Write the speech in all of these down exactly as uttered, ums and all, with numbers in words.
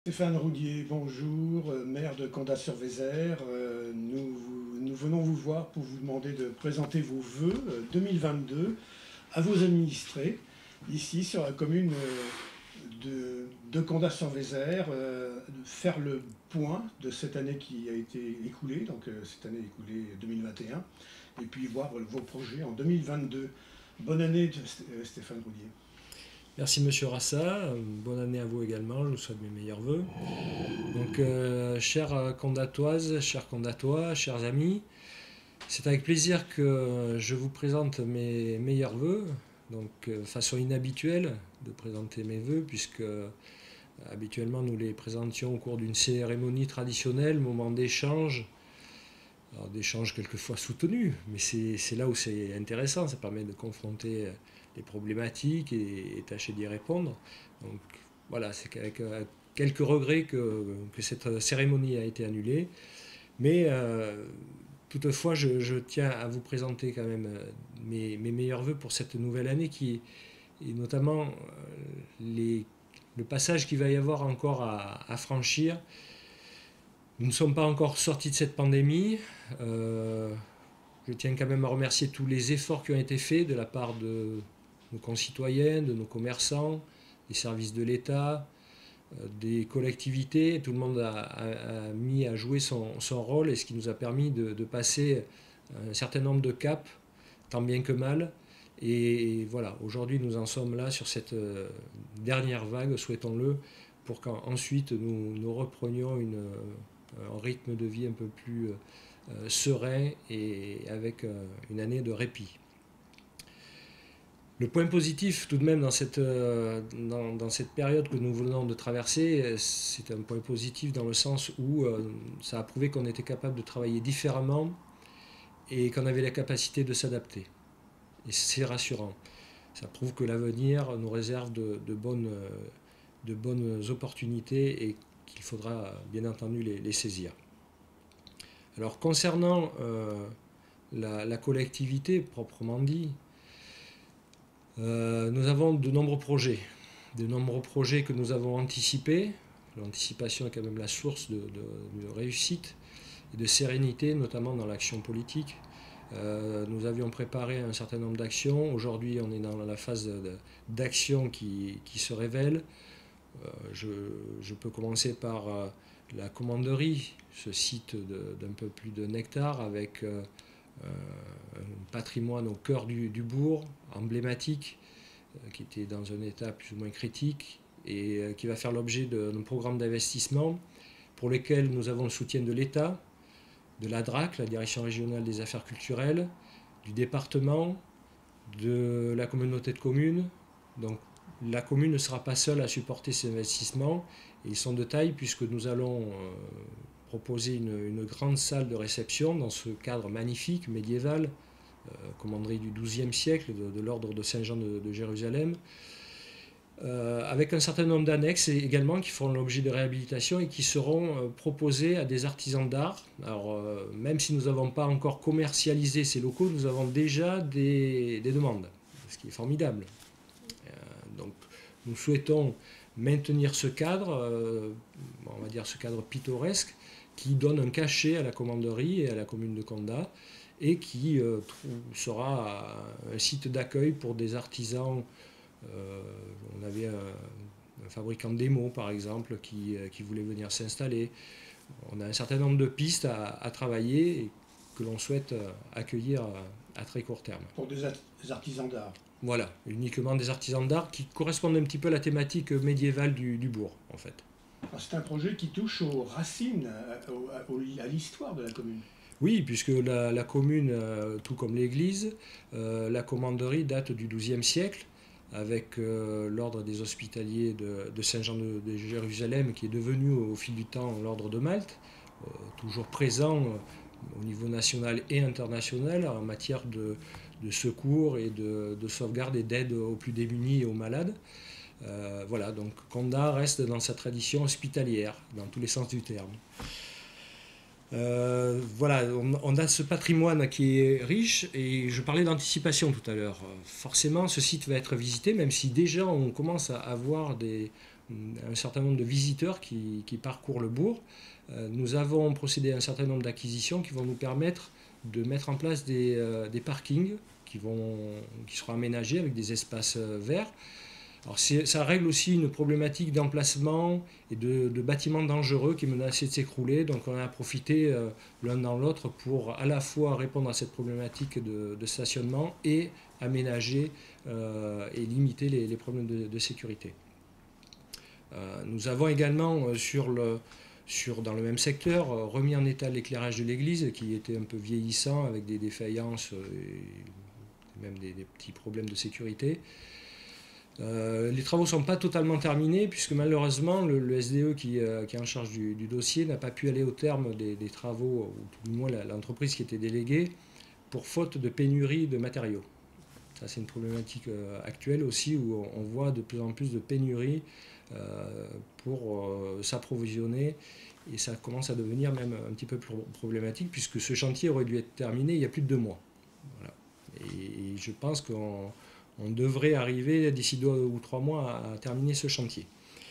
Stéphane Roulier, bonjour, euh, maire de Condat-sur-Vézère. Euh, nous, nous venons vous voir pour vous demander de présenter vos vœux euh, deux mille vingt-deux à vos administrés, ici sur la commune euh, de, de Condat-sur-Vézère, euh, de faire le point de cette année qui a été écoulée, donc euh, cette année écoulée deux mille vingt et un, et puis voir vos projets en deux mille vingt-deux. Bonne année, euh, Stéphane Roulier. Merci Monsieur Rassa, bonne année à vous également, je vous souhaite mes meilleurs voeux. Donc, euh, chères condatoises, chers condatois, chers amis, c'est avec plaisir que je vous présente mes meilleurs voeux. Donc, euh, façon inhabituelle de présenter mes voeux, puisque euh, habituellement nous les présentions au cours d'une cérémonie traditionnelle, moment d'échange, alors d'échange quelquefois soutenu, mais c'est là où c'est intéressant, ça permet de confronter les problématiques et, et tâcher d'y répondre. Donc voilà, c'est avec euh, quelques regrets que, que, cette cérémonie a été annulée, mais euh, toutefois je, je, tiens à vous présenter quand même mes, mes meilleurs voeux pour cette nouvelle année, qui est notamment euh, les, le passage qu'il va y avoir encore à, à franchir. Nous ne sommes pas encore sortis de cette pandémie. Euh, je tiens quand même à remercier tous les efforts qui ont été faits de la part de nos concitoyens, de nos commerçants, des services de l'État, euh, des collectivités. Tout le monde a, a, a mis à jouer son, son rôle, et ce qui nous a permis de, de passer un certain nombre de caps, tant bien que mal. Et voilà, aujourd'hui nous en sommes là sur cette dernière vague, souhaitons-le, pour qu'ensuite nous, nous reprenions une, un rythme de vie un peu plus euh, serein et avec euh, une année de répit. Le point positif tout de même dans cette, euh, dans, dans cette période que nous venons de traverser, c'est un point positif dans le sens où euh, ça a prouvé qu'on était capable de travailler différemment et qu'on avait la capacité de s'adapter. Et c'est rassurant. Ça prouve que l'avenir nous réserve de, de, bonnes, de bonnes opportunités et qu'il faudra bien entendu les, les saisir. Alors concernant euh, la, la collectivité proprement dit, euh, nous avons de nombreux projets, de nombreux projets que nous avons anticipés. L'anticipation est quand même la source de, de, de réussite et de sérénité, notamment dans l'action politique. Euh, nous avions préparé un certain nombre d'actions. Aujourd'hui, on est dans la phase d'action qui, qui se révèle. Euh, je, je peux commencer par euh, la commanderie, ce site d'un peu plus de hectare avec euh, un patrimoine au cœur du, du bourg, emblématique, euh, qui était dans un état plus ou moins critique et euh, qui va faire l'objet d'un programme d'investissement pour lequel nous avons le soutien de l'État, de la D R A C, la Direction régionale des affaires culturelles, du département, de la communauté de communes. Donc la commune ne sera pas seule à supporter ces investissements, et ils sont de taille puisque nous allons euh, proposer une, une grande salle de réception dans ce cadre magnifique, médiéval, euh, commanderie du douzième siècle, de, de l'ordre de Saint-Jean de, de Jérusalem, Euh, avec un certain nombre d'annexes également qui feront l'objet de réhabilitation et qui seront euh, proposées à des artisans d'art. Alors, euh, même si nous n'avons pas encore commercialisé ces locaux, nous avons déjà des, des demandes, ce qui est formidable. Euh, donc, nous souhaitons maintenir ce cadre, euh, on va dire ce cadre pittoresque, qui donne un cachet à la commanderie et à la commune de Condat, et qui euh, sera un site d'accueil pour des artisans. Euh, on avait un, un fabricant de démos, par exemple, qui, qui voulait venir s'installer. On a un certain nombre de pistes à, à travailler et que l'on souhaite accueillir à, à très court terme. Pour des, des artisans d'art. Voilà, uniquement des artisans d'art qui correspondent un petit peu à la thématique médiévale du, du bourg, en fait. C'est un projet qui touche aux racines, à, à, à l'histoire de la commune. Oui, puisque la, la commune, tout comme l'église, euh, la commanderie date du douzième siècle, avec euh, l'ordre des hospitaliers de, de Saint-Jean de, de Jérusalem, qui est devenu au fil du temps l'ordre de Malte, euh, toujours présent euh, au niveau national et international en matière de, de secours et de, de sauvegarde et d'aide aux plus démunis et aux malades. Euh, voilà, donc Condat reste dans sa tradition hospitalière, dans tous les sens du terme. Euh, voilà, on, on a ce patrimoine qui est riche, et je parlais d'anticipation tout à l'heure. Forcément, ce site va être visité, même si déjà on commence à avoir des, un certain nombre de visiteurs qui, qui parcourent le bourg. Euh, nous avons procédé à un certain nombre d'acquisitions qui vont nous permettre de mettre en place des, euh, des parkings qui, vont, qui seront aménagés avec des espaces euh, verts. Alors ça règle aussi une problématique d'emplacement et de, de bâtiments dangereux qui menaçaient de s'écrouler. Donc on a profité euh, l'un dans l'autre pour à la fois répondre à cette problématique de, de stationnement et aménager euh, et limiter les, les problèmes de, de sécurité. Euh, nous avons également euh, sur le, sur, dans le même secteur euh, remis en état l'éclairage de l'église qui était un peu vieillissant avec des défaillances et même des, des petits problèmes de sécurité. Euh, les travaux ne sont pas totalement terminés puisque malheureusement le, le S D E qui, euh, qui est en charge du, du dossier n'a pas pu aller au terme des, des travaux, ou tout du moins l'entreprise qui était déléguée, pour faute de pénurie de matériaux. Ça c'est une problématique euh, actuelle aussi où on, on voit de plus en plus de pénurie euh, pour euh, s'approvisionner et ça commence à devenir même un petit peu plus problématique puisque ce chantier aurait dû être terminé il y a plus de deux mois. Voilà. Et, et je pense qu'on On devrait arriver d'ici deux ou trois mois à terminer ce chantier.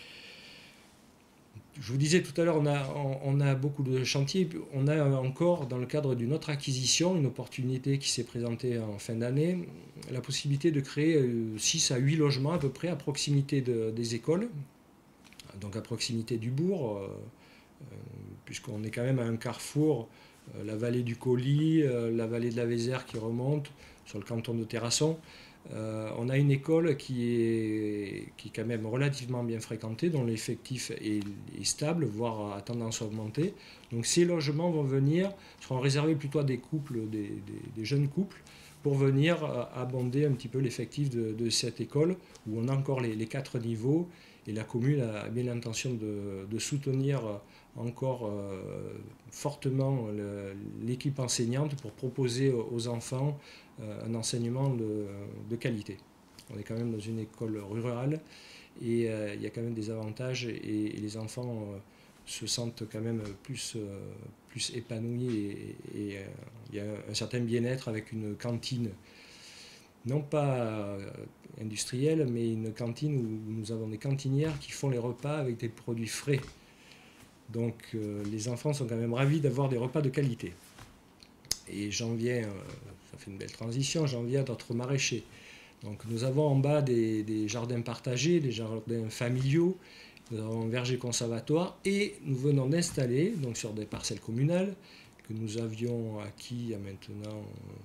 Je vous disais tout à l'heure, on a, on a beaucoup de chantiers. On a encore, dans le cadre d'une autre acquisition, une opportunité qui s'est présentée en fin d'année, la possibilité de créer six à huit logements à peu près à proximité de, des écoles, donc à proximité du bourg, euh, puisqu'on est quand même à un carrefour, euh, la vallée du Colis, euh, la vallée de la Vézère qui remonte sur le canton de Terrasson. Euh, on a une école qui est, qui est quand même relativement bien fréquentée, dont l'effectif est, est stable, voire a tendance à augmenter. Donc ces logements vont venir, seront réservés plutôt à des couples, des, des, des jeunes couples, pour venir euh, abonder un petit peu l'effectif de, de cette école, où on a encore les, les quatre niveaux, et la commune a bien l'intention de, de soutenir encore euh, fortement l'équipe enseignante pour proposer aux enfants euh, un enseignement de, de qualité. On est quand même dans une école rurale et euh, il y a quand même des avantages et, et les enfants euh, se sentent quand même plus, euh, plus épanouis et, et euh, il y a un certain bien-être avec une cantine non pas euh, industrielle, mais une cantine où nous avons des cantinières qui font les repas avec des produits frais. Donc euh, les enfants sont quand même ravis d'avoir des repas de qualité. Et j'en viens, euh, ça fait une belle transition, j'en viens à d'autres maraîchers. Donc nous avons en bas des, des jardins partagés, des jardins familiaux, nous avons un verger conservatoire et nous venons d'installer, donc sur des parcelles communales, que nous avions acquis il y a maintenant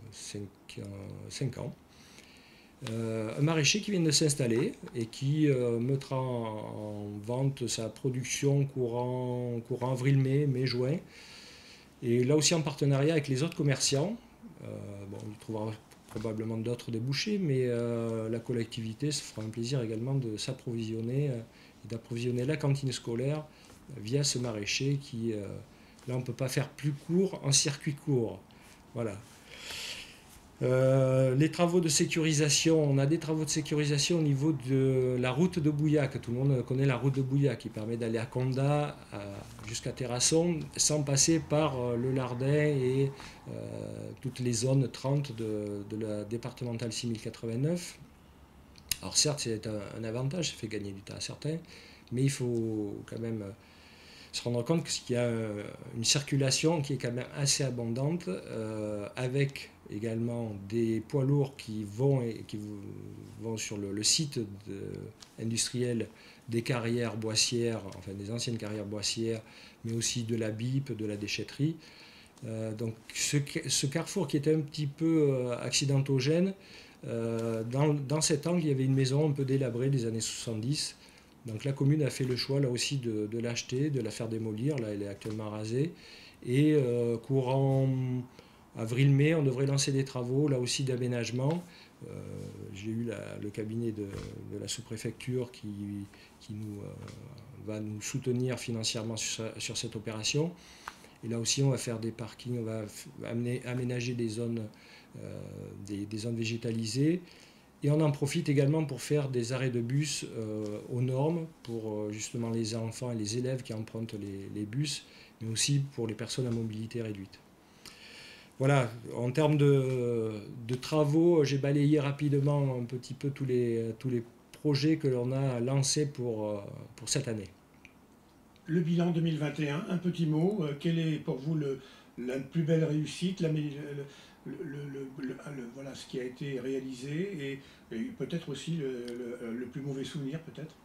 cinq ans, Euh, un maraîcher qui vient de s'installer et qui euh, mettra en, en vente sa production courant, courant avril-mai, mai-juin. Et là aussi en partenariat avec les autres commerçants. Euh, bon, il trouvera probablement d'autres débouchés, mais euh, la collectivité se fera un plaisir également de s'approvisionner euh, et d'approvisionner la cantine scolaire euh, via ce maraîcher qui, euh, là on ne peut pas faire plus court en circuit court. Voilà. Euh, les travaux de sécurisation, on a des travaux de sécurisation au niveau de la route de Bouillac. Tout le monde connaît la route de Bouillac qui permet d'aller à Condat jusqu'à Terrasson sans passer par le Lardin et euh, toutes les zones trente de, de la départementale six mille quatre-vingt-neuf. Alors certes c'est un, un avantage, ça fait gagner du temps à certains, mais il faut quand même se rendre compte qu'il y a une circulation qui est quand même assez abondante euh, avec également des poids lourds qui vont, et qui vont sur le, le site de, industriel des carrières boissières, enfin des anciennes carrières boissières, mais aussi de la B I P, de la déchetterie. Euh, donc ce, ce carrefour qui était un petit peu euh, accidentogène, euh, dans, dans cet angle il y avait une maison un peu délabrée des années soixante-dix. Donc la commune a fait le choix là aussi de, de l'acheter, de la faire démolir, là elle est actuellement rasée, et euh, courant avril-mai on devrait lancer des travaux là aussi d'aménagement. Euh, j'ai eu la, le cabinet de, de la sous-préfecture qui, qui nous, euh, va nous soutenir financièrement sur, sur cette opération, et là aussi on va faire des parkings, on va amener, aménager des zones, euh, des, des zones végétalisées. Et on en profite également pour faire des arrêts de bus euh, aux normes pour euh, justement les enfants et les élèves qui empruntent les, les bus, mais aussi pour les personnes à mobilité réduite. Voilà, en termes de, de travaux, j'ai balayé rapidement un petit peu tous les, tous les projets que l'on a lancés pour, pour cette année. Le bilan deux mille vingt et un, un petit mot, quelle est pour vous le, la plus belle réussite, la, le, le, le, le, voilà, ce qui a été réalisé, et, et peut-être aussi le, le, le plus mauvais souvenir peut-être?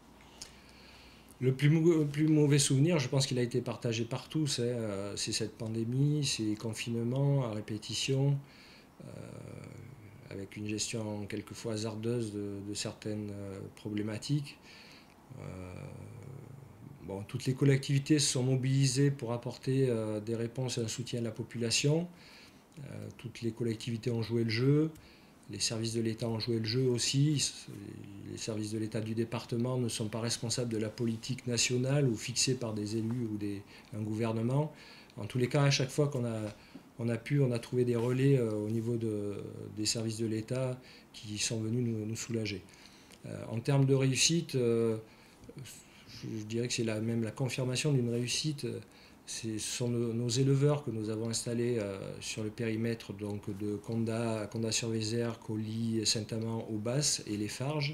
Le plus, le plus mauvais souvenir, je pense qu'il a été partagé par tous, c'est euh, cette pandémie, ces confinements à répétition, euh, avec une gestion quelquefois hasardeuse de, de certaines euh, problématiques. Euh, bon, toutes les collectivités se sont mobilisées pour apporter euh, des réponses et un soutien à la population. Euh, toutes les collectivités ont joué le jeu. Les services de l'État ont joué le jeu aussi. Les services de l'État du département ne sont pas responsables de la politique nationale ou fixée par des élus ou des, un gouvernement. En tous les cas, à chaque fois qu'on a, on a pu, on a trouvé des relais euh, au niveau de, des services de l'État qui sont venus nous, nous soulager. Euh, en termes de réussite, euh, je dirais que c'est la, même la confirmation d'une réussite. Ce sont nos, nos éleveurs que nous avons installés euh, sur le périmètre donc, de Condat, Condat-sur-Vézère, Colly, Saint-Amand, Aubas et les Farges,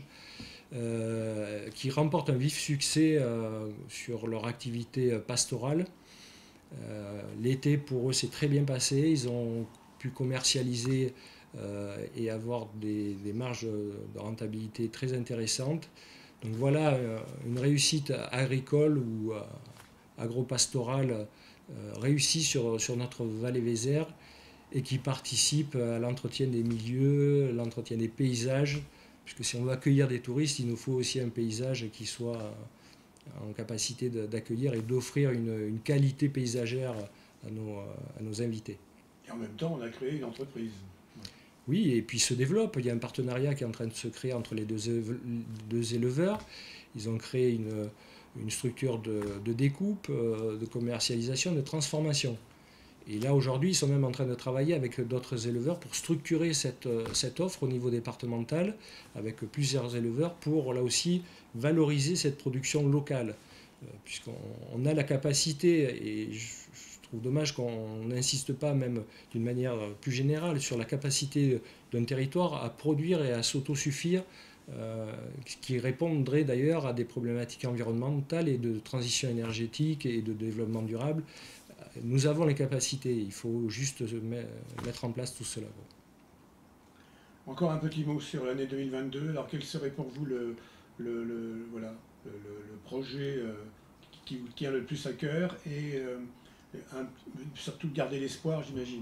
euh, qui remportent un vif succès euh, sur leur activité pastorale. Euh, L'été, pour eux, s'est très bien passé. Ils ont pu commercialiser euh, et avoir des, des marges de rentabilité très intéressantes. Donc voilà euh, une réussite agricole ou euh, agro-pastorale euh, réussie sur, sur notre vallée Vézère et qui participe à l'entretien des milieux, l'entretien des paysages, puisque si on veut accueillir des touristes, il nous faut aussi un paysage qui soit en capacité d'accueillir et d'offrir une, une qualité paysagère à nos, à nos invités. Et en même temps, on a créé une entreprise. Oui, et puis se développe. Il y a un partenariat qui est en train de se créer entre les deux, deux éleveurs. Ils ont créé une, une structure de, de découpe, de commercialisation, de transformation. Et là, aujourd'hui, ils sont même en train de travailler avec d'autres éleveurs pour structurer cette, cette offre au niveau départemental, avec plusieurs éleveurs, pour là aussi valoriser cette production locale. Puisqu'on a la capacité, et je, je trouve dommage qu'on n'insiste pas même d'une manière plus générale sur la capacité d'un territoire à produire et à s'autosuffire, euh, qui répondrait d'ailleurs à des problématiques environnementales et de transition énergétique et de développement durable. Nous avons les capacités, il faut juste mettre en place tout cela. Encore un petit mot sur l'année deux mille vingt-deux. Alors quel serait pour vous le, le, le, voilà, le, le projet euh, qui vous tient le plus à cœur et euh, un, surtout garder l'espoir, j'imagine?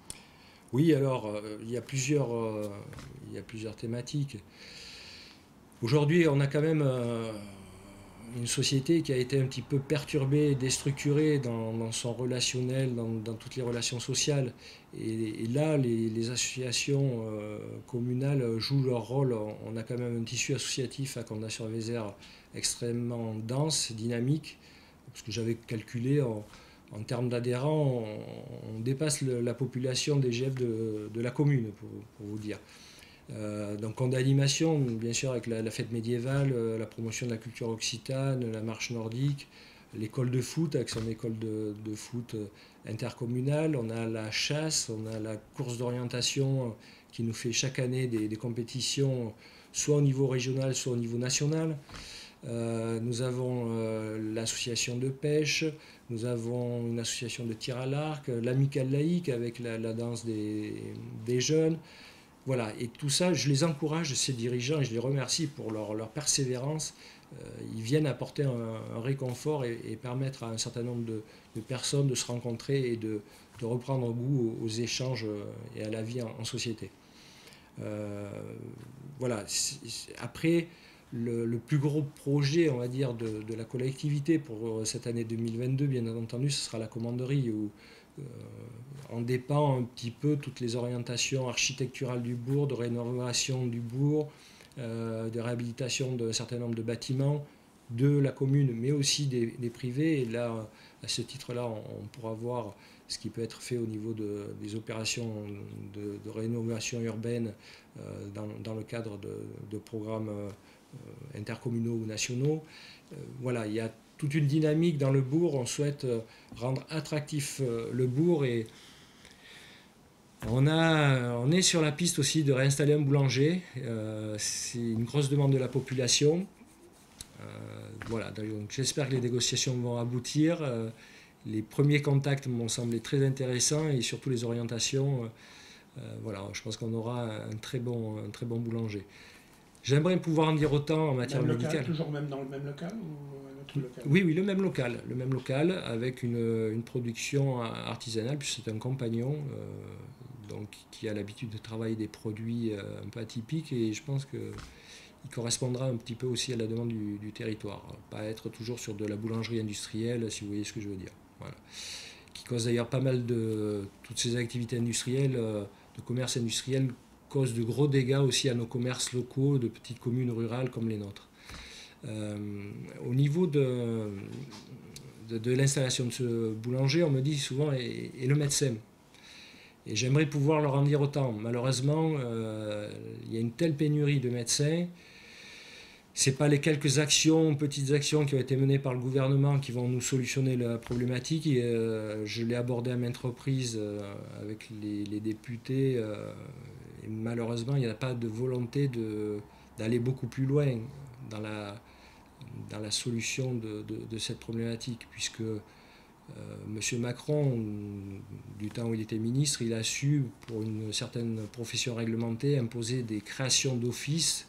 Oui, alors euh, il y a plusieurs, euh, il y a plusieurs thématiques. Aujourd'hui, on a quand même euh, une société qui a été un petit peu perturbée, déstructurée dans, dans son relationnel, dans, dans toutes les relations sociales. Et, et là, les, les associations euh, communales jouent leur rôle. On a quand même un tissu associatif à Condat-sur-Vézère extrêmement dense, dynamique, parce que j'avais calculé en, en termes d'adhérents, on, on dépasse le, la population des G F de, de la commune, pour, pour vous dire. Euh, donc en animation, bien sûr, avec la, la fête médiévale, euh, la promotion de la culture occitane, la marche nordique, l'école de foot avec son école de, de foot intercommunale, on a la chasse, on a la course d'orientation qui nous fait chaque année des, des compétitions, soit au niveau régional, soit au niveau national. Euh, nous avons euh, l'association de pêche, nous avons une association de tir à l'arc, l'amicale laïque avec la, la danse des, des jeunes. Voilà, et tout ça, je les encourage, ces dirigeants, et je les remercie pour leur, leur persévérance. Euh, ils viennent apporter un, un réconfort et, et permettre à un certain nombre de, de personnes de se rencontrer et de, de reprendre goût aux, aux échanges et à la vie en, en société. Euh, voilà, après, le, le plus gros projet, on va dire, de, de la collectivité pour cette année deux mille vingt-deux, bien entendu, ce sera la commanderie, où Euh, on dépend un petit peu toutes les orientations architecturales du bourg, de rénovation du bourg, euh, de réhabilitation d'un certain nombre de bâtiments de la commune, mais aussi des, des privés. Et là, à ce titre-là, on, on pourra voir ce qui peut être fait au niveau de, des opérations de, de rénovation urbaine euh, dans, dans le cadre de, de programmes euh, intercommunaux ou nationaux. Euh, voilà, il y a toute une dynamique dans le bourg. On souhaite rendre attractif le bourg et, On, a, on est sur la piste aussi de réinstaller un boulanger. Euh, c'est une grosse demande de la population. Euh, voilà, donc j'espère que les négociations vont aboutir. Euh, les premiers contacts m'ont semblé très intéressants et surtout les orientations. Euh, voilà, je pense qu'on aura un très bon, un très bon boulanger. J'aimerais pouvoir en dire autant en matière même local, médicale. Toujours même dans le même local ou un autre local? Oui, oui, le même local, le même local avec une, une production artisanale, puisque c'est un compagnon euh, donc, qui a l'habitude de travailler des produits euh, un peu atypiques et je pense qu'il correspondra un petit peu aussi à la demande du, du territoire. Pas être toujours sur de la boulangerie industrielle, si vous voyez ce que je veux dire. Voilà. Qui cause d'ailleurs pas mal de... Toutes ces activités industrielles, euh, de commerce industriel, causent de gros dégâts aussi à nos commerces locaux de petites communes rurales comme les nôtres. Euh, au niveau de, de, de l'installation de ce boulanger, on me dit souvent et, et le médecin. Et j'aimerais pouvoir leur en dire autant. Malheureusement, euh, il y a une telle pénurie de médecins. Ce n'est pas les quelques actions, petites actions qui ont été menées par le gouvernement qui vont nous solutionner la problématique. Et, euh, je l'ai abordé à maintes reprises euh, avec les, les députés. Euh, et malheureusement, il n'y a pas de volonté de, d'aller beaucoup plus loin dans la, dans la solution de, de, de cette problématique, puisque euh, M. Macron, du temps où il était ministre, il a su, pour une certaine profession réglementée, imposer des créations d'offices,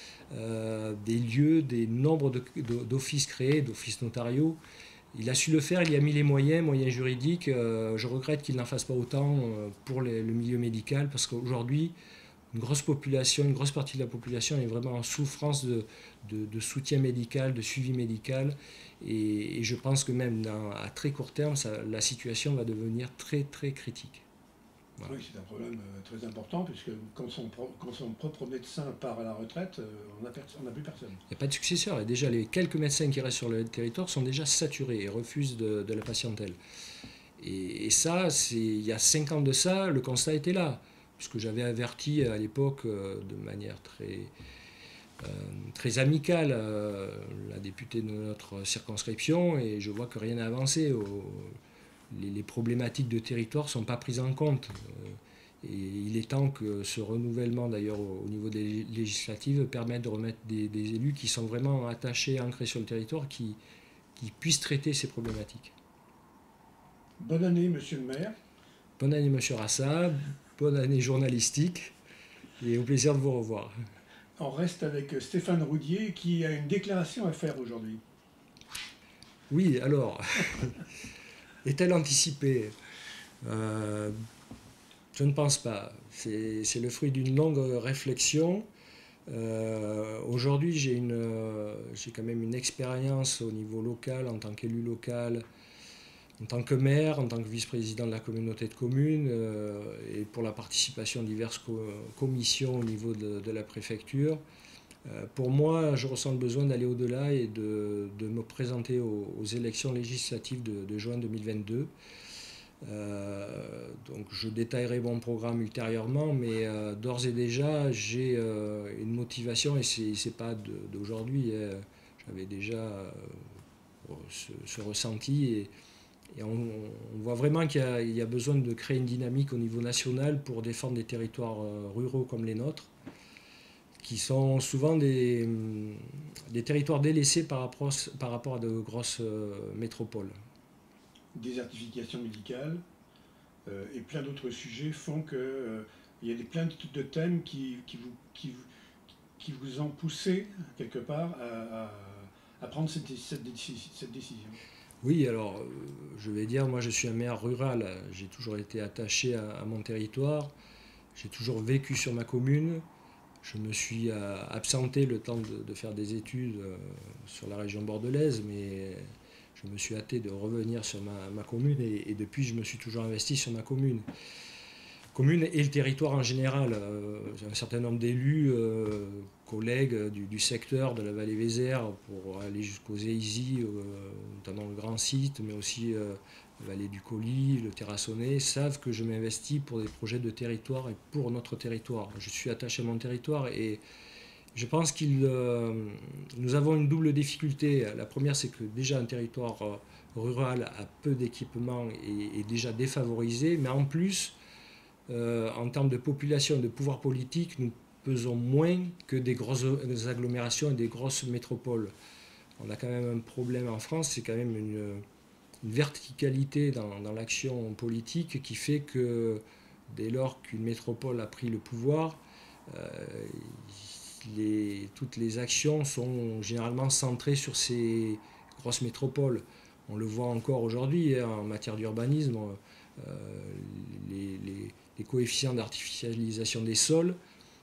euh, des lieux, des nombres de, de, d'offices créés, d'offices notariaux. Il a su le faire, il y a mis les moyens, moyens juridiques. Euh, je regrette qu'il n'en fasse pas autant pour les, le milieu médical, parce qu'aujourd'hui, une grosse population, une grosse partie de la population est vraiment en souffrance de, de, de soutien médical, de suivi médical. Et, et je pense que même dans, à très court terme, ça, la situation va devenir très très critique. Voilà. Oui, c'est un problème très important, puisque quand son, quand son propre médecin part à la retraite, on n'a plus personne. Il n'y a pas de successeur. Et déjà, les quelques médecins qui restent sur le territoire sont déjà saturés et refusent de, de la patientèle. Et, et ça, il y a cinq ans de ça, le constat était là. Puisque j'avais averti à l'époque euh, de manière très, euh, très amicale euh, la députée de notre circonscription et je vois que rien n'a avancé. Au, les, les problématiques de territoire ne sont pas prises en compte. Euh, et il est temps que ce renouvellement, d'ailleurs au, au niveau des législatives, permette de remettre des, des élus qui sont vraiment attachés, ancrés sur le territoire, qui, qui puissent traiter ces problématiques. Bonne année, monsieur le maire. Bonne année, monsieur Rassa. Bonne année journalistique et au plaisir de vous revoir. On reste avec Stéphane Roudier qui a une déclaration à faire aujourd'hui. Oui, alors, est-elle anticipée? euh, Je ne pense pas. C'est, c'est le fruit d'une longue réflexion. Euh, aujourd'hui, j'ai, une, j'ai quand même une expérience au niveau local, en tant qu'élu local, en tant que maire, en tant que vice-président de la communauté de communes euh, et pour la participation à diverses co commissions au niveau de, de la préfecture. Euh, pour moi, je ressens le besoin d'aller au-delà et de, de me présenter aux, aux élections législatives de, de juin deux mille vingt-deux. Euh, donc je détaillerai mon programme ultérieurement, mais euh, d'ores et déjà, j'ai euh, une motivation et c'est, c'est pas d'aujourd'hui. Hein. J'avais déjà euh, ce, ce ressenti et Et on, on voit vraiment qu'il y a, il y a besoin de créer une dynamique au niveau national pour défendre des territoires ruraux comme les nôtres, qui sont souvent des, des territoires délaissés par rapport, par rapport à de grosses métropoles. Désertification médicale euh, et plein d'autres sujets font qu'il euh, y a des, plein de thèmes qui, qui, vous, qui, vous, qui vous ont poussé, quelque part, à, à, à prendre cette, cette, cette décision. Oui, alors je vais dire, moi je suis un maire rural, j'ai toujours été attaché à, à mon territoire, j'ai toujours vécu sur ma commune, je me suis euh, absenté le temps de, de faire des études euh, sur la région bordelaise, mais je me suis hâté de revenir sur ma, ma commune et, et depuis je me suis toujours investi sur ma commune. Commune et le territoire en général. Euh, un certain nombre d'élus, euh, collègues du, du secteur de la vallée Vézère, pour aller jusqu'aux Éisy, euh, notamment le grand site, mais aussi euh, la vallée du Colis, le Terrassonnais, savent que je m'investis pour des projets de territoire et pour notre territoire. Je suis attaché à mon territoire et je pense que euh, nous avons une double difficulté. La première, c'est que déjà un territoire rural a peu d'équipements et est déjà défavorisé, mais en plus, euh, en termes de population et de pouvoir politique, nous pesons moins que des grosses agglomérations et des grosses métropoles. On a quand même un problème en France, c'est quand même une, une verticalité dans, dans l'action politique qui fait que dès lors qu'une métropole a pris le pouvoir, euh, les, toutes les actions sont généralement centrées sur ces grosses métropoles. On le voit encore aujourd'hui hein, en matière d'urbanisme, euh, les, les, les coefficients d'artificialisation des sols,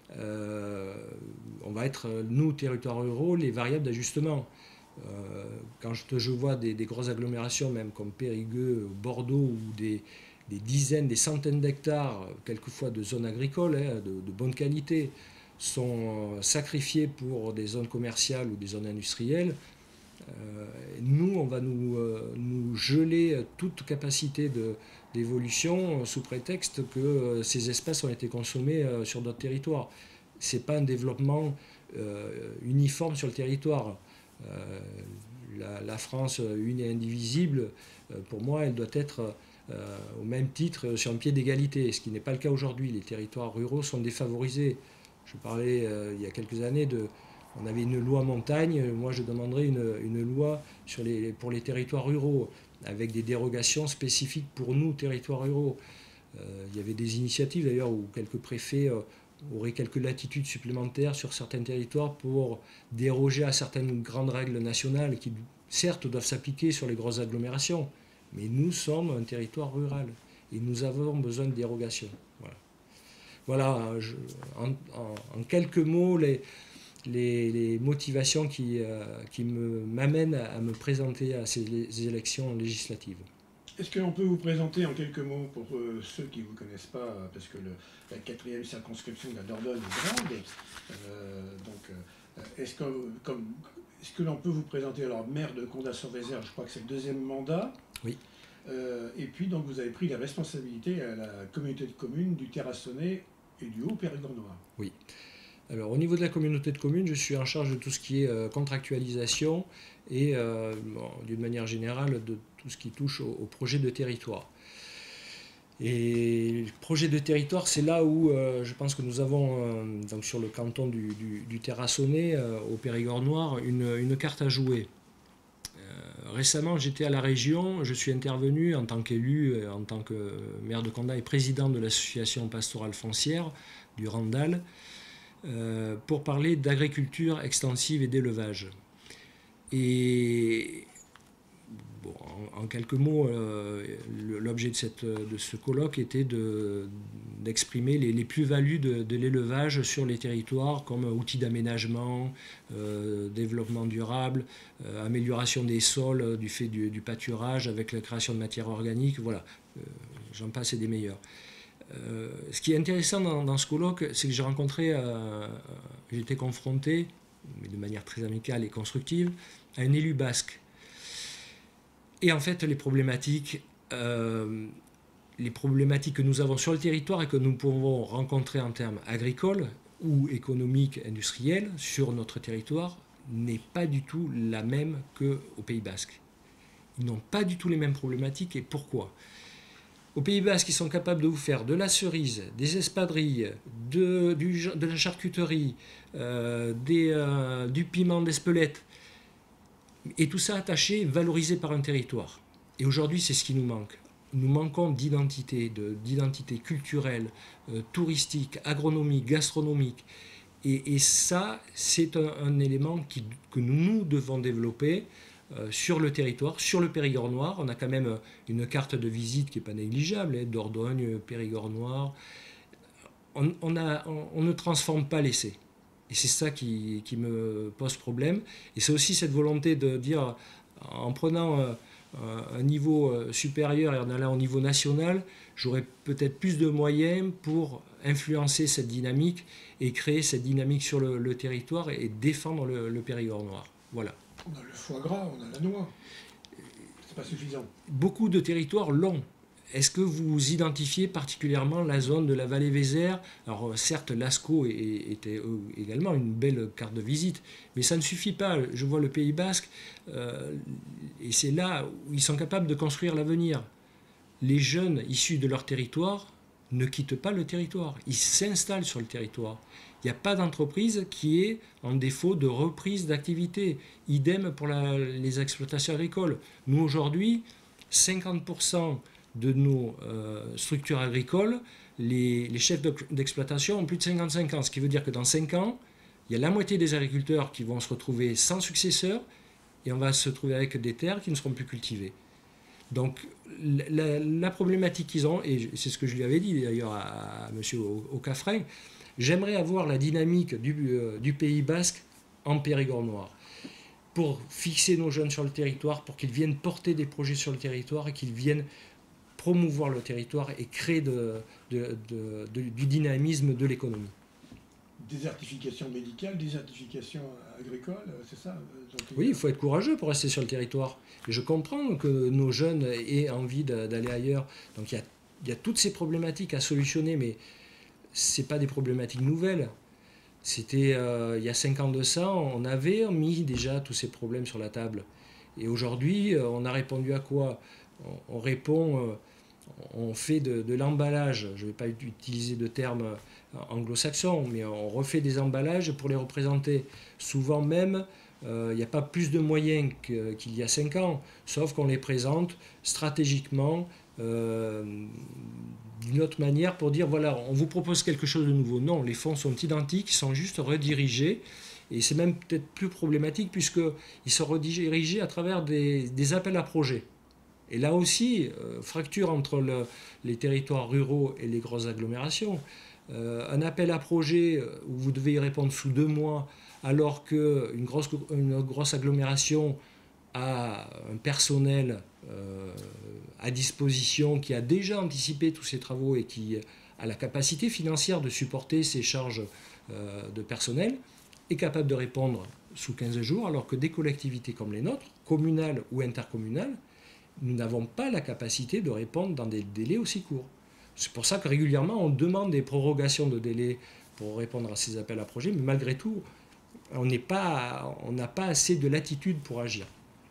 euh, on va être, nous, territoires ruraux, les variables d'ajustement. Euh, quand je, je vois des, des grosses agglomérations, même comme Périgueux, Bordeaux, ou des, des dizaines, des centaines d'hectares, quelquefois de zones agricoles, hein, de, de bonne qualité, sont sacrifiés pour des zones commerciales ou des zones industrielles, euh, nous, on va nous, euh, nous geler toute capacité de, d'évolution sous prétexte que euh, ces espaces ont été consommés euh, sur d'autres territoires. Ce n'est pas un développement euh, uniforme sur le territoire. Euh, la, la France une et indivisible, euh, pour moi, elle doit être euh, au même titre sur un pied d'égalité, ce qui n'est pas le cas aujourd'hui. Les territoires ruraux sont défavorisés. Je parlais euh, il y a quelques années de... On avait une loi montagne, moi je demanderais une, une loi sur les, pour les territoires ruraux, avec des dérogations spécifiques pour nous, territoires ruraux. Euh, il y avait des initiatives d'ailleurs où quelques préfets euh, auraient quelques latitudes supplémentaires sur certains territoires pour déroger à certaines grandes règles nationales qui, certes, doivent s'appliquer sur les grosses agglomérations, mais nous sommes un territoire rural et nous avons besoin de dérogations. Voilà, voilà je, en, en, en quelques mots, les, les, les motivations qui, euh, qui me, m'amènent à me présenter à ces, ces élections législatives. Est-ce que l'on peut vous présenter en quelques mots, pour euh, ceux qui ne vous connaissent pas, parce que le, la quatrième circonscription de la Dordogne est grande, euh, donc euh, est-ce que, comme, est-ce que l'on peut vous présenter, alors maire de Condat-sur-Vézère, je crois que c'est le deuxième mandat. Oui. Euh, et puis donc vous avez pris la responsabilité à la communauté de communes du Terrassonnais et du Haut-Périgord noir. Oui. Alors, au niveau de la communauté de communes, je suis en charge de tout ce qui est euh, contractualisation et, euh, bon, d'une manière générale, de tout ce qui touche au, au projet de territoire. Et le projet de territoire, c'est là où euh, je pense que nous avons, euh, donc sur le canton du, du, du Terrassonnais, euh, au Périgord noir, une, une carte à jouer. Euh, récemment, j'étais à la région, je suis intervenu en tant qu'élu, en tant que maire de Condat et président de l'association pastorale foncière du Randal, Euh, pour parler d'agriculture extensive et d'élevage. Et bon, en, en quelques mots, euh, l'objet de, cette, de ce colloque était de, d'exprimer les, les plus-values de, de l'élevage sur les territoires comme outil d'aménagement, euh, développement durable, euh, amélioration des sols du fait du, du pâturage avec la création de matières organiques, voilà, euh, j'en passe et des meilleurs. Euh, ce qui est intéressant dans, dans ce colloque, c'est que j'ai rencontré, euh, j'ai été confronté, mais de manière très amicale et constructive, à un élu basque. Et en fait, les problématiques, euh, les problématiques que nous avons sur le territoire et que nous pouvons rencontrer en termes agricoles ou économiques, industriels, sur notre territoire, n'est pas du tout la même qu'au Pays basque. Ils n'ont pas du tout les mêmes problématiques, et pourquoi ? Au Pays basque, ils sont capables de vous faire de la cerise, des espadrilles, de, du, de la charcuterie, euh, des, euh, du piment d'Espelette, et tout ça attaché, valorisé par un territoire. Et aujourd'hui, c'est ce qui nous manque. Nous manquons d'identité, de, d'identité culturelle, euh, touristique, agronomique, gastronomique. Et, et ça, c'est un, un élément qui, que nous devons développer Euh, sur le territoire, sur le Périgord noir. On a quand même une carte de visite qui n'est pas négligeable, hein, Dordogne, Périgord noir. On, on, a, on, on ne transforme pas l'essai. Et c'est ça qui, qui me pose problème. Et c'est aussi cette volonté de dire, en prenant euh, un niveau supérieur et en allant au niveau national, j'aurais peut-être plus de moyens pour influencer cette dynamique et créer cette dynamique sur le, le territoire et défendre le, le Périgord noir. Voilà. On a le foie gras, on a la noix. C'est pas suffisant. Beaucoup de territoires l'ont. Est-ce que vous identifiez particulièrement la zone de la vallée Vézère ? Alors certes, l'Asco était également une belle carte de visite, mais ça ne suffit pas. Je vois le Pays basque, euh, et c'est là où ils sont capables de construire l'avenir. Les jeunes issus de leur territoire ne quittent pas le territoire, ils s'installent sur le territoire. Il n'y a pas d'entreprise qui est en défaut de reprise d'activité. Idem pour la, les exploitations agricoles. Nous, aujourd'hui, cinquante pour cent de nos euh, structures agricoles, les, les chefs d'exploitation ont plus de cinquante-cinq ans, ce qui veut dire que dans cinq ans, il y a la moitié des agriculteurs qui vont se retrouver sans successeur et on va se retrouver avec des terres qui ne seront plus cultivées. Donc la, la problématique qu'ils ont, et c'est ce que je lui avais dit d'ailleurs à, à M. Aucafrein, j'aimerais avoir la dynamique du, euh, du Pays Basque en Périgord noir, pour fixer nos jeunes sur le territoire, pour qu'ils viennent porter des projets sur le territoire et qu'ils viennent promouvoir le territoire et créer de, de, de, de, du dynamisme de l'économie. Désertification médicale, désertification agricole, c'est ça? Oui, il faut être courageux pour rester sur le territoire. Et je comprends que nos jeunes aient envie d'aller ailleurs. Donc il y a, il y a toutes ces problématiques à solutionner, mais ce n'est pas des problématiques nouvelles. C'était euh, il y a cinq ans de ça, on avait mis déjà tous ces problèmes sur la table. Et aujourd'hui, on a répondu à quoi? on, on répond, euh, on fait de, de l'emballage, je ne vais pas utiliser de termes anglo-saxons, mais on refait des emballages pour les représenter. Souvent même, euh, il n'y a pas plus de moyens que, qu'il y a cinq ans, sauf qu'on les présente stratégiquement, euh, d'une autre manière pour dire voilà, on vous propose quelque chose de nouveau. Non, les fonds sont identiques, ils sont juste redirigés et c'est même peut-être plus problématique puisqu'ils sont redirigés à travers des, des appels à projets. Et là aussi, euh, fracture entre le, les territoires ruraux et les grosses agglomérations. Euh, un appel à projet où vous devez y répondre sous deux mois alors qu'une grosse, une grosse agglomération a un personnel euh, à disposition qui a déjà anticipé tous ces travaux et qui a la capacité financière de supporter ces charges euh, de personnel, est capable de répondre sous quinze jours, alors que des collectivités comme les nôtres, communales ou intercommunales, nous n'avons pas la capacité de répondre dans des délais aussi courts. C'est pour ça que régulièrement on demande des prorogations de délais pour répondre à ces appels à projets, mais malgré tout, on n'est pas, on n'a pas assez de latitude pour agir.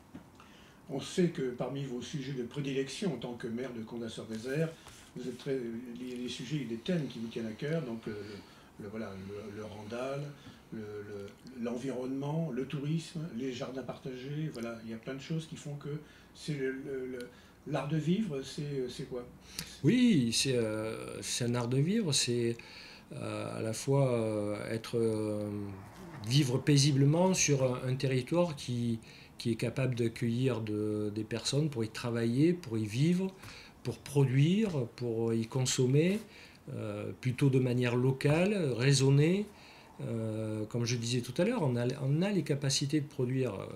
On sait que parmi vos sujets de prédilection en tant que maire de Condatour-Vézère, vous êtes très, les, les sujets, les thèmes qui vous tiennent à cœur, donc le, le, voilà, le, le randal, l'environnement, le, le, le tourisme, les jardins partagés, voilà, il y a plein de choses qui font que c'est le, le, l'art de vivre, c'est quoi? Oui, c'est euh, un art de vivre, c'est euh, à la fois euh, être, euh, vivre paisiblement sur un, un territoire qui, qui est capable d'accueillir de, des personnes pour y travailler, pour y vivre, pour produire, pour y consommer, euh, plutôt de manière locale, raisonnée. Euh, comme je disais tout à l'heure, on a, on a les capacités de produire. Euh,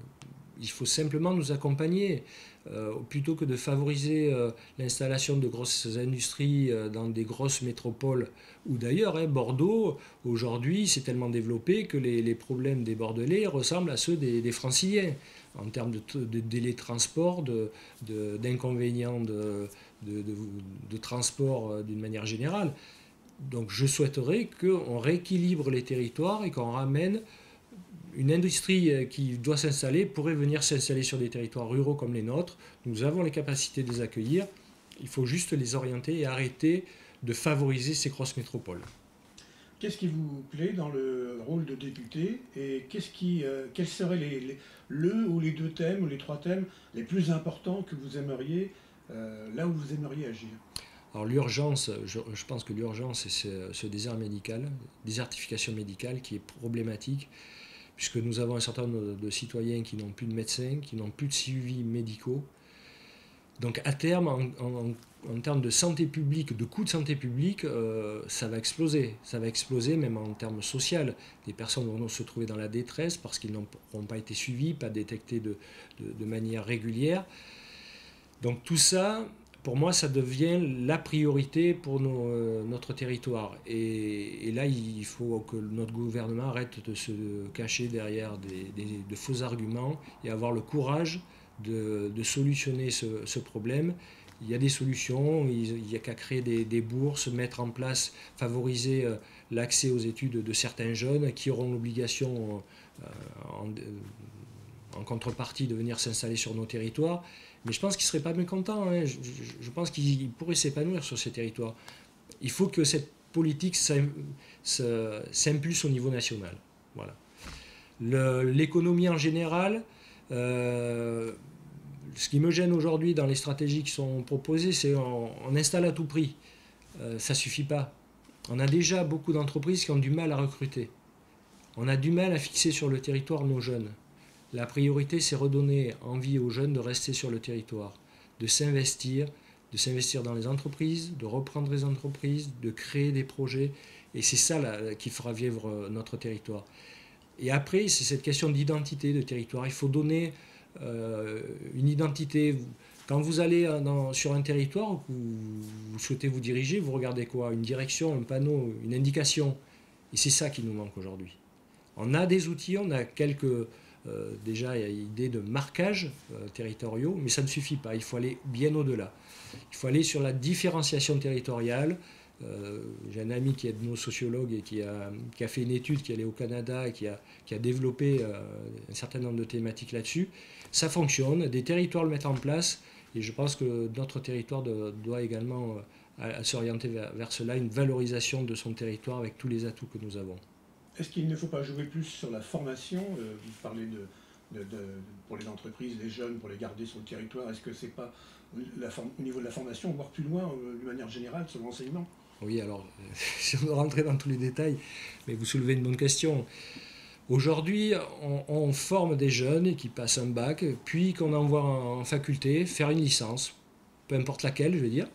il faut simplement nous accompagner. Euh, plutôt que de favoriser euh, l'installation de grosses industries euh, dans des grosses métropoles, ou d'ailleurs, hein, Bordeaux, aujourd'hui, c'est tellement développé que les, les problèmes des Bordelais ressemblent à ceux des, des Franciliens, en termes de, de délai de transport, d'inconvénients de, de, de, de, de transport euh, d'une manière générale. Donc je souhaiterais qu'on rééquilibre les territoires et qu'on ramène une industrie qui doit s'installer pourrait venir s'installer sur des territoires ruraux comme les nôtres. Nous avons les capacités de les accueillir. Il faut juste les orienter et arrêter de favoriser ces grosses métropoles. Qu'est-ce qui vous plaît dans le rôle de député et qu'est-ce qui, euh, quels seraient les, les, le ou les deux thèmes ou les trois thèmes les plus importants que vous aimeriez, euh, là où vous aimeriez agir? Alors l'urgence, je, je pense que l'urgence, c'est ce, ce désert médical, désertification médicale qui est problématique, puisque nous avons un certain nombre de citoyens qui n'ont plus de médecins, qui n'ont plus de suivi médicaux. Donc à terme, en, en, en termes de santé publique, de coûts de santé publique, euh, ça va exploser. Ça va exploser même en termes sociaux. Des personnes vont se trouver dans la détresse parce qu'ils n'auront pas été suivis, pas détectés de, de, de manière régulière. Donc tout ça, pour moi, ça devient la priorité pour nos, euh, notre territoire. Et, et là, il faut que notre gouvernement arrête de se cacher derrière des, des, de faux arguments et avoir le courage de, de solutionner ce, ce problème. Il y a des solutions, il n'y a qu'à créer des, des bourses, mettre en place, favoriser euh, l'accès aux études de certains jeunes qui auront l'obligation euh, en, en contrepartie de venir s'installer sur nos territoires. Mais je pense qu'ils ne seraient pas mécontents, hein. je, je, je pense qu'ils pourraient s'épanouir sur ces territoires. Il faut que cette politique s'impulse au niveau national. Voilà. L'économie en général, euh, ce qui me gêne aujourd'hui dans les stratégies qui sont proposées, c'est on, on installe à tout prix. Euh, ça ne suffit pas. On a déjà beaucoup d'entreprises qui ont du mal à recruter. On a du mal à fixer sur le territoire nos jeunes. La priorité, c'est redonner envie aux jeunes de rester sur le territoire, de s'investir, de s'investir dans les entreprises, de reprendre les entreprises, de créer des projets. Et c'est ça là, qui fera vivre notre territoire. Et après, c'est cette question d'identité de territoire. Il faut donner euh, une identité. Quand vous allez dans, sur un territoire où vous, vous souhaitez vous diriger, vous regardez quoi? Une direction, un panneau, une indication. Et c'est ça qui nous manque aujourd'hui. On a des outils, on a quelques euh, déjà idées de marquage euh, territoriaux, mais ça ne suffit pas. Il faut aller bien au-delà. Il faut aller sur la différenciation territoriale. Euh, j'ai un ami qui est etnosociologue et qui a, qui a fait une étude, qui est allé au Canada et qui a, qui a développé euh, un certain nombre de thématiques là-dessus. Ça fonctionne, des territoires le mettent en place et je pense que notre territoire de, doit également euh, s'orienter vers, vers cela, une valorisation de son territoire avec tous les atouts que nous avons. Est-ce qu'il ne faut pas jouer plus sur la formation? euh, Vous parlez de, de, de, pour les entreprises, les jeunes, pour les garder sur le territoire. Est-ce que c'est pas la au niveau de la formation, voire plus loin, euh, de manière générale, sur l'enseignement? Oui, alors, si on doit rentrer dans tous les détails, mais vous soulevez une bonne question. Aujourd'hui, on, on forme des jeunes qui passent un bac, puis qu'on envoie en faculté faire une licence, peu importe laquelle, je veux dire.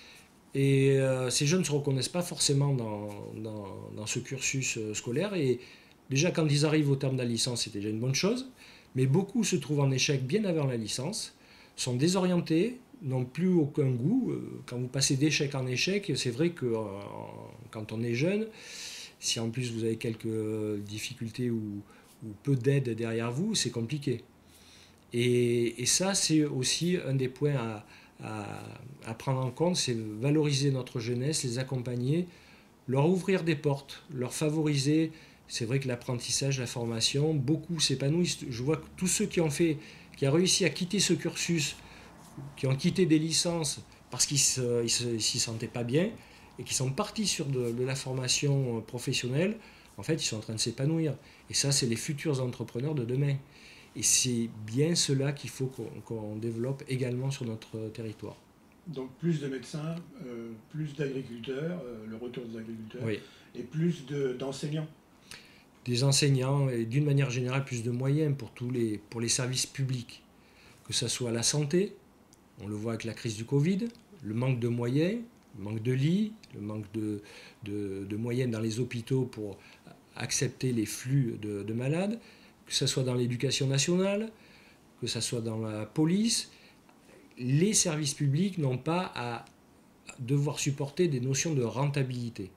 Et euh, ces jeunes ne se reconnaissent pas forcément dans, dans, dans ce cursus scolaire. Et déjà, quand ils arrivent au terme de la licence, c'est déjà une bonne chose. Mais beaucoup se trouvent en échec bien avant la licence, sont désorientés, n'ont plus aucun goût. Quand vous passez d'échec en échec, c'est vrai que euh, quand on est jeune, si en plus vous avez quelques difficultés ou, ou peu d'aide derrière vous, c'est compliqué. Et, et ça, c'est aussi un des points à, à, à prendre en compte, c'est valoriser notre jeunesse, les accompagner, leur ouvrir des portes, leur favoriser. C'est vrai que l'apprentissage, la formation, beaucoup s'épanouissent. Je vois que tous ceux qui ont fait, qui ont réussi à quitter ce cursus, qui ont quitté des licences parce qu'ils ne s'y sentaient pas bien et qui sont partis sur de, de la formation professionnelle, en fait, ils sont en train de s'épanouir. Et ça, c'est les futurs entrepreneurs de demain. Et c'est bien cela qu'il faut qu'on qu'on développe également sur notre territoire. Donc plus de médecins, euh, plus d'agriculteurs, euh, le retour des agriculteurs, oui. Et plus de, d'enseignants. Des enseignants et d'une manière générale plus de moyens pour, tous les, pour les services publics, que ce soit la santé, on le voit avec la crise du Covid, le manque de moyens, le manque de lits, le manque de, de, de moyens dans les hôpitaux pour accepter les flux de, de malades, que ce soit dans l'éducation nationale, que ce soit dans la police, les services publics n'ont pas à devoir supporter des notions de rentabilité.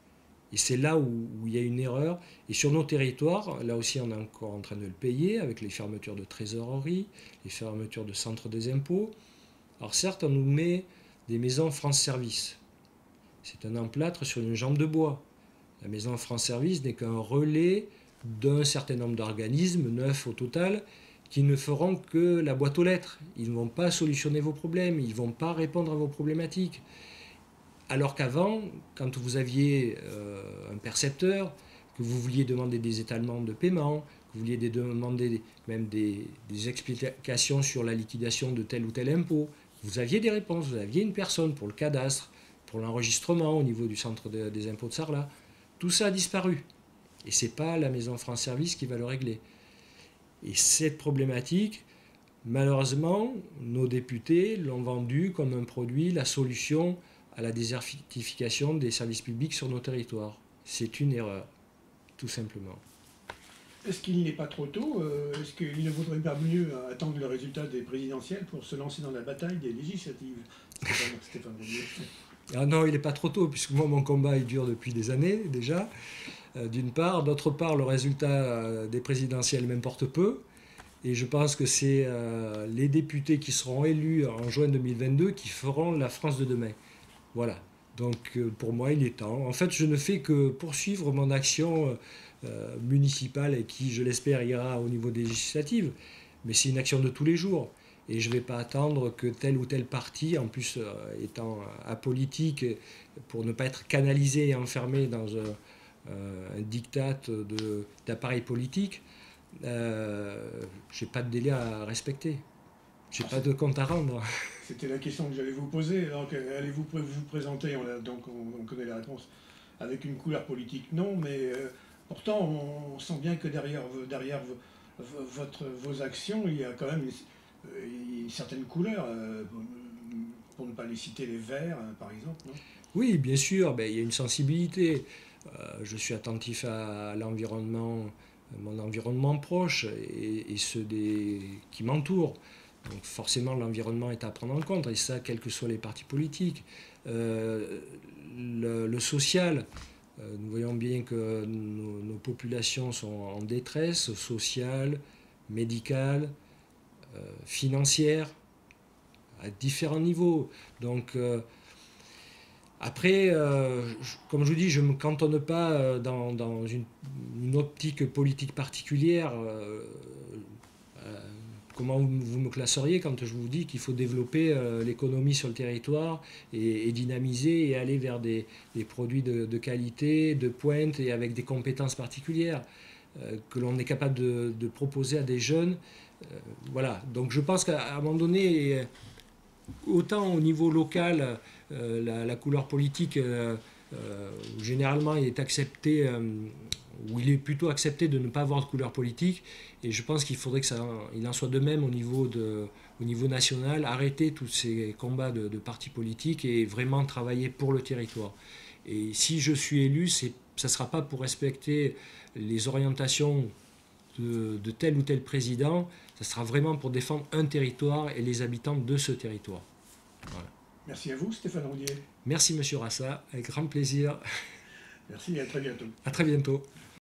Et c'est là où, où il y a une erreur. Et sur nos territoires, là aussi on est encore en train de le payer avec les fermetures de trésorerie, les fermetures de centres des impôts. Alors certes, on nous met des maisons France Service. C'est un emplâtre sur une jambe de bois. La maison France Service n'est qu'un relais d'un certain nombre d'organismes, neuf au total, qui ne feront que la boîte aux lettres. Ils ne vont pas solutionner vos problèmes, ils ne vont pas répondre à vos problématiques. Alors qu'avant, quand vous aviez euh, un percepteur, que vous vouliez demander des étalements de paiement, que vous vouliez des, demander même des, des explications sur la liquidation de tel ou tel impôt, vous aviez des réponses, vous aviez une personne pour le cadastre, pour l'enregistrement au niveau du centre de, des impôts de Sarlat. Tout ça a disparu. Et ce n'est pas la maison France Service qui va le régler. Et cette problématique, malheureusement, nos députés l'ont vendue comme un produit, la solution à la désertification des services publics sur nos territoires. C'est une erreur, tout simplement. Est-ce qu'il n'est pas trop tôt? Est-ce qu'il ne vaudrait pas mieux attendre le résultat des présidentielles pour se lancer dans la bataille des législatives? Stéphane Roulier. Ah non, il n'est pas trop tôt, puisque moi, mon combat, il dure depuis des années, déjà, euh, d'une part. D'autre part, le résultat euh, des présidentielles m'importe peu. Et je pense que c'est euh, les députés qui seront élus en juin deux mille vingt-deux qui feront la France de demain. Voilà. Donc, euh, pour moi, il est temps. En fait, je ne fais que poursuivre mon action euh, municipale et qui, je l'espère, ira au niveau des législatives. Mais c'est une action de tous les jours. et je ne vais pas attendre que tel ou tel parti, en plus euh, étant apolitique, pour ne pas être canalisé et enfermé dans un, euh, un diktat d'appareil politique, euh, je n'ai pas de délai à respecter. Je n'ai pas de compte à rendre. C'était la question que j'allais vous poser. Donc, allez-vous vous présenter, on a, donc on, on connaît la réponse, avec une couleur politique? Non, mais euh, pourtant on, on sent bien que derrière, derrière votre, vos actions, il y a quand même une, une certaine couleur, euh, pour ne pas les citer, les Verts, par exemple, non? Oui, bien sûr, ben, il y a une sensibilité. Euh, je suis attentif à l'environnement, mon environnement proche et, et ceux des, qui m'entourent. Donc forcément, l'environnement est à prendre en compte, et ça, quels que soient les partis politiques. Euh, le, le social, euh, nous voyons bien que nos, nos populations sont en détresse sociale, médicale, euh, financière, à différents niveaux. Donc, euh, après, euh, je, comme je vous dis, je ne me cantonne pas dans, dans une, une optique politique particulière. Euh, euh, Comment vous me classeriez quand je vous dis qu'il faut développer euh, l'économie sur le territoire et, et dynamiser et aller vers des, des produits de, de qualité, de pointe et avec des compétences particulières euh, que l'on est capable de, de proposer à des jeunes. Euh, voilà. Donc je pense qu'à un moment donné, autant au niveau local, euh, la, la couleur politique euh, euh, généralement est acceptée, euh, ou il est plutôt accepté de ne pas avoir de couleur politique, et je pense qu'il faudrait que ça, il en soit de même au niveau, de, au niveau national, arrêter tous ces combats de, de partis politiques et vraiment travailler pour le territoire. Et si je suis élu, c'est, ça ne sera pas pour respecter les orientations de, de tel ou tel président, ça sera vraiment pour défendre un territoire et les habitants de ce territoire. Voilà. Merci à vous, Stéphane Roudier. Merci, Monsieur Rassa, avec grand plaisir. Merci et à très bientôt. À très bientôt.